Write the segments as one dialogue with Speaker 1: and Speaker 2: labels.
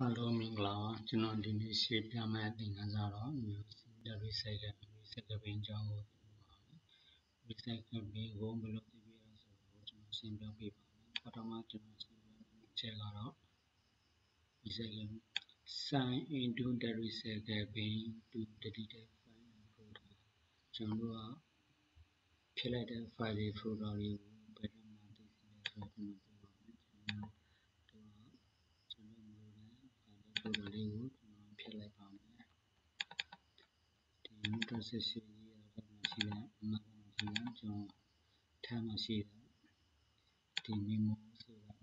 Speaker 1: Hello မင်္ဂလာပါကျွန်တော်ဒီနေ့ရှင်းပြမယ့်သင်ခန်းစာတော့ recycle ပင်ကြောင်းကိုrecycle ပင်ကိုဘယ်လိုသိပြီးတော့ဆိုတော့ကျွန်တော်ရှင်းပြပေးပါမယ်ပထမကျွန်တော်ရှင်းပြမယ့်ချက်ကတော့ recycle sign into the recycle bin to delete the file and folder ကျွန်တော်တို့ကဖြစ်လိုက်တဲ့ file တွေ folder တွေကိုဘယ်တော့မှသိသိလဲဆိုတော့ကျွန်တော်ပြောပါမယ်ကျွန်တော်မလို့တဲ့ folder လေးကိုကျွန်တော်ဖြတ်လိုက်ပါမယ်ဒီ process ကြီးကတော့မရှိတဲ့အမှန်မရှိတဲ့ကျွန်တော်ထားမှရှိတဲ့ဒီ memo ဆိုတာ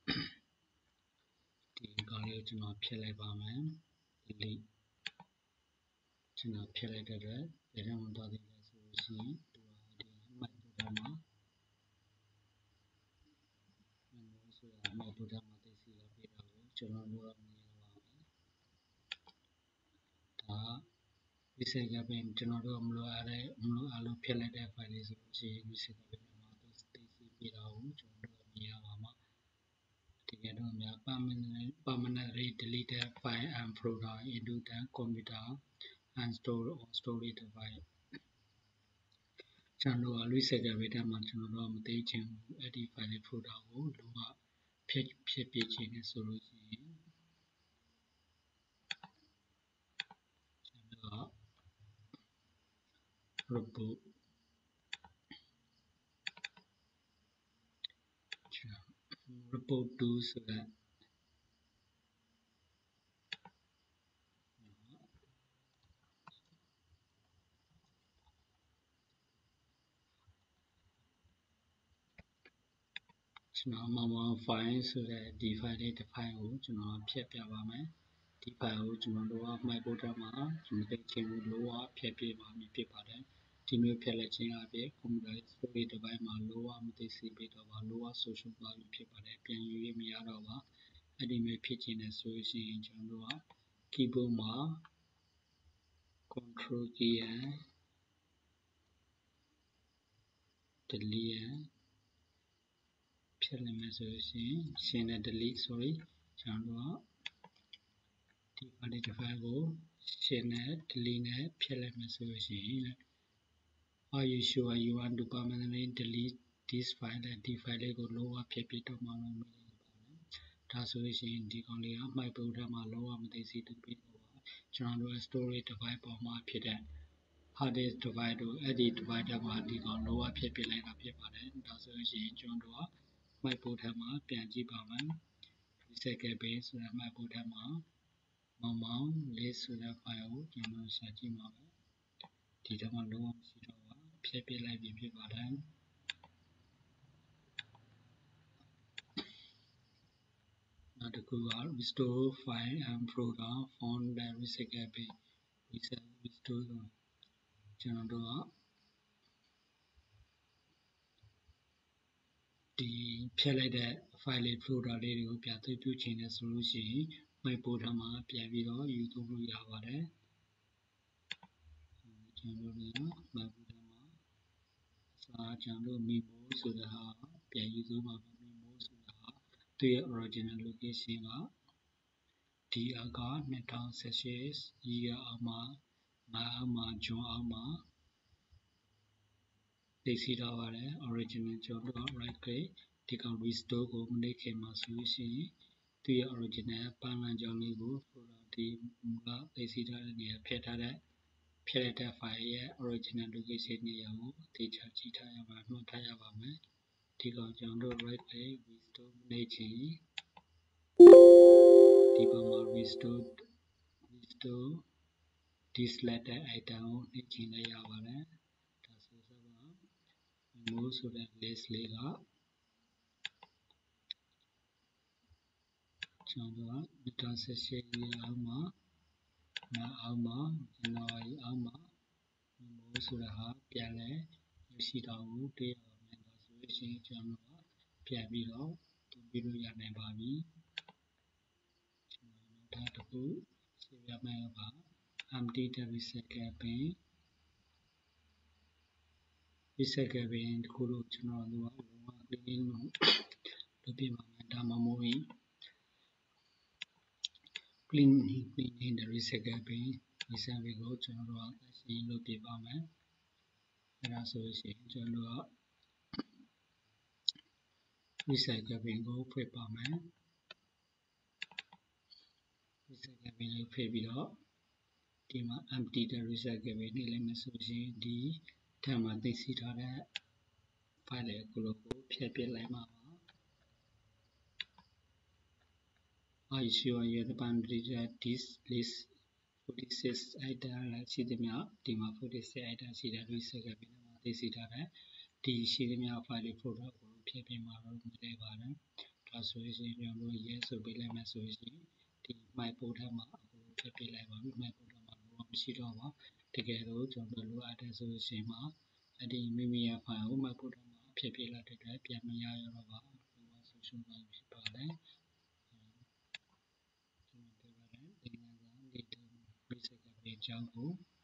Speaker 1: ဒီကောင်လေးကိုကျွန်တော်ဖြတ်လိုက်ပါမယ် delete ကျွန်တော်ဖြတ်လိုက်တဲ့အတွက်ဘယ်တော့မှသွားသေးလဲဆိုလို့ရှိရင်သူကဒီမှတ်ဖို့ထားမှာ memo ဆိုတာမှတ်ဖို့ထားမှာသိစီလာပြတာကိုကျွန်တော်တို့ကမြင်ရပါမယ်ဒါ recycle bin ကျွန်တော်တို့မလိုအပ်လို့ဖြတ်လိုက်တဲ့ file လေးဆိုလို့ရှိရင် recycle bin မှာသိစီပြတာကိုကျွန်တော်တို့မြင်ရပါမှာတကယ်တော့များ permanently deleted file and folder into the computer and store on storage device ကျွန်တော်တို့ recycle bin ထဲမှာကျွန်တော်တို့မသိချင်ဘူးအဲ့ဒီ file folder ကိုလုံးဝဖြည့်ပြချင်တယ်ဆိုလို့ရှိရင်ကျွန်တော် report to ဆိုတဲ့ကျွန်တော်မောင် file ဆိုတဲ့ဒီ file လေးတစ် file ကိုကျွန်တော်ဖြည့်ပြပါမယ်ဒီ file ကိုကျွန်တော်တို့ကမှတ်ဖို့ထားမှာကျွန်တော်သိချင်ဘူးလို့ဖြည့်ပြပါမည်ဖြစ်ပါတယ်ဒီမျိုးဖြည့်လိုက်ခြင်းအပြင် computer storage device မှာလောမသိစေပေးတော့ပါလော social ပါဖြစ်ပါတယ်ပြန်ယူရမရတော့ပါအဲ့ဒီမျိုးဖြစ်ခြင်းနဲ့ဆိုလို့ရှိရင်ကျွန်တော်တို့က keyboard မှာ control key and delete ဖြတ်လိုက်မယ်ဆိုလို့ရှိရင်ရှင်းတဲ့ delete sorry ကျွန်တော်တို့ဒီ file ကိုရှင်းတဲ့ delete နဲ့ဖြတ်လိုက်မယ်ဆိုလို့ရှိရင် Are you sure you want to permanently delete this file ဒီ file လေးကိုလုံးဝဖြတ်ပြတော့မှလို့မရပါဘူးဒါဆိုလို့ရှိရင်ဒီကောင်လေးကမှိုက်ပုံထဲမှာလုံးဝမသိစေတူပြီးတော့ကျွန်တော်တို့ storage device ပေါ်မှာဖြစ်တဲ့ hard disk device တို့အဲ့ဒီ device ထဲမှာဒီကောင်လုံးဝဖြတ်ပြလိုက်တာဖြစ်ပါတယ်ဒါဆိုလို့ရှိရင်ကျွန်တော်တို့ကမှိုက်ပုံထဲမှာပြန်ကြည့်ပါမယ် recycle bin ဆိုတဲ့မှိုက်ပုံထဲမှာမောင်လေးဆိုတဲ့ file ကိုကျွန်တော်ရှာကြည့်ပါမယ်ဒီထဲမှာလုံးဝမရှိတော့ပါဖြတ်ပြလိုက်ပြီဖြစ်ပါတယ်နောက်တစ်ခုက restore file and folder from the recycle bin restore ကျွန်တော်တို့ကဒီဖြတ်လိုက်တဲ့ file လေး folder လေးတွေကိုပြန်သိပြုချင်တယ်ဆိုလို့ရှိရင်မှိုက်ပို့ထားမှာပြန်ပြီးတော့ယူသုံးလို့ရပါတယ်ကျွန်တော်တို့ကမှိုက်ပို့ထားမှာစာကျွန်တော်တို့ memo ဆိုတဲ့ဟာပြန်ယူသုံးပါမယ် memo ဆိုတာသူရဲ့ original location ကဒီအက2018 year အောက်မှာအောက်မှာ June အောက်မှာသိရှိထားပါတယ် original ကျွန်တော်တို့ right click ဒီကောင် restore ကိုမနေ့ခင်မှာဆိုလို့ရှိရင်သူရဲ့ original ပန်းလမ်းကြောင်းလေးကိုဒီကသိရှိထားတဲ့နေရာဖြတ်ထားတဲ့ဖြတ်လိုက်တဲ့ file ရဲ့ original location နေရာကိုသေချာကြည့်ထားရပါမှတ်ထားရပါမယ်ဒီကောင်ကျွန်တော်တို့ right click restore မနေ့ခင်ဒီပေါ်မှာ restore deselected item ကိုနှိပ်ချင်လိုက်ရပါတယ်ဒါဆိုစပါ memo ဆိုတဲ့ list လေးကကျွန်တော်တို့2018 year အောက်မှာအောက်မှာ January အောက်မှာ memo ဆိုတာဟာပြန်လဲရရှိတာကိုတွေ့ရပါမယ်ဒါဆိုလို့ရှိရင်ကျွန်တော်တို့ပြန်ပြီးတော့သုံးပြီးလို့ရနိုင်ပါပြီကျွန်တော်နောက်တစ်ခုရှင်းပြမယ်ပါ empty the recycle bin တစ်ခုလို့ကျွန်တော်တို့ကလုံးဝ clean လုပ်ပြပါမယ်ဒါမှမဟုတ်ရင် cleaning the reset campaign ဒီ survey ကိုကျွန်တော်တို့ကရှင်းလုပ်ပြပါမယ်အဲ့ဒါဆိုရင်ကျွန်တော်တို့က reset campaign ကိုဖွင့်ပါမယ် reset campaign ကိုဖွင့်ပြီးတော့ဒီမှာ empty the reset campaign နေလိုက်မယ်ဆိုရင်ဒီထပ်မှာသိသိထားတဲ့ file တွေကိုဖျက်ပစ်လိုက်မှာပါ Are you sure you're the boundary that this list 46 item ရှိသမျှဒီမှာ46 item ရှိတဲ့ reset campaign မှာသိသိထားတဲ့ဒီရှိသမျှ file တွေ folder ကိုဖျက်ပစ်မှာတော့မလဲပါတယ်ဒါဆိုရင်ကျွန်တော်တို့ yes ဆိုပေးလိုက်မယ်ဆိုရင်ဒီ my folder မှာဖျက်ပစ်လိုက်ပါပြီ my folder မှာမရှိတော့ပါတကယ်လို့ကျွန်တော်တို့လိုအပ်တဲ့ဆိုရင်မှာအဲ့ဒီမိမိရဲ့ file ကို my folder မှာဖျက်ပစ်လိုက်တဲ့အတွက်ပြန်မရတော့ပါဘူးဒီမှာဆိုရှုံးသွားပြီဖြစ်ပါတယ်ကျွန်တော်ပြောပါတယ်သင်ခန်းစာ reset campaign အကြောင်းကို